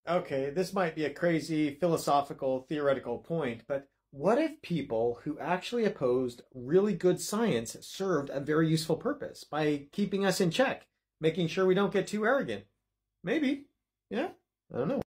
Okay, this might be a crazy philosophical, theoretical point, but what if people who actually opposed really good science served a very useful purpose by keeping us in check, making sure we don't get too arrogant? Maybe. Yeah, I don't know.